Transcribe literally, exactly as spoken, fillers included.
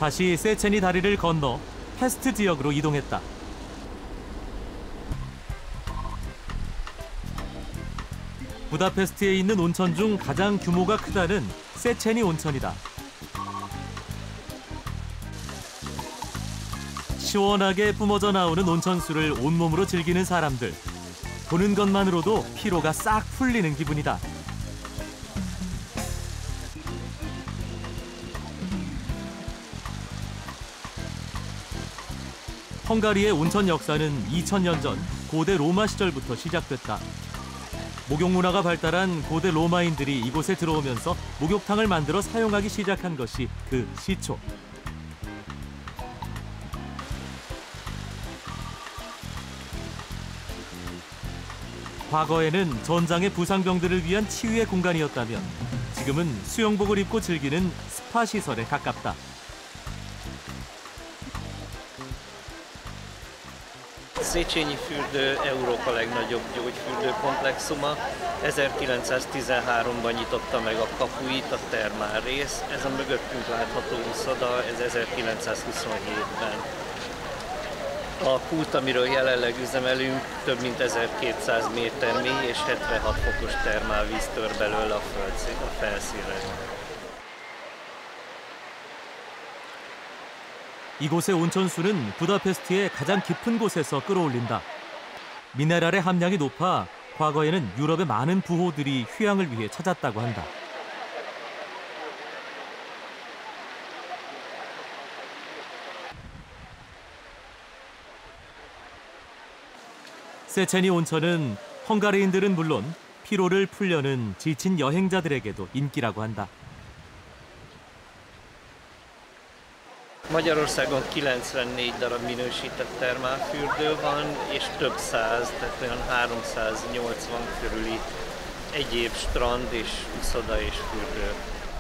다시 세체니 다리를 건너 페스트 지역으로 이동했다. 부다페스트에 있는 온천 중 가장 규모가 크다는 세체니 온천이다. 시원하게 뿜어져 나오는 온천수를 온몸으로 즐기는 사람들. 보는 것만으로도 피로가 싹 풀리는 기분이다. 헝가리의 온천 역사는 이천 년 전 고대 로마 시절부터 시작됐다. 목욕 문화가 발달한 고대 로마인들이 이곳에 들어오면서 목욕탕을 만들어 사용하기 시작한 것이 그 시초. 과거에는 전장의 부상병들을 위한 치유의 공간이었다면 지금은 수영복을 입고 즐기는 스파 시설에 가깝다. Széchenyi fürdő Európa legnagyobb gyógyfürdőkomplexuma. ezerkilencszáztizenháromban nyitotta meg a kapuit a termálrész. Ez a mögöttünk látható uszoda, ez ezerkilencszázhuszonhétben. A kút, amiről jelenleg üzemelünk, több mint ezerkétszáz méter mély és hetvenhat fokos termálvíz tör belőle a, földszín, a felszínre. 이곳의 온천수는 부다페스트의 가장 깊은 곳에서 끌어올린다. 미네랄의 함량이 높아 과거에는 유럽의 많은 부호들이 휴양을 위해 찾았다고 한다. 세체니 온천은 헝가리인들은 물론 피로를 풀려는 지친 여행자들에게도 인기라고 한다. Magyarországon kilencvennégy darab minősített termálfürdő van, és több száz, tehát olyan háromszáznyolcvan körüli egyéb strand és uszoda és fürdő.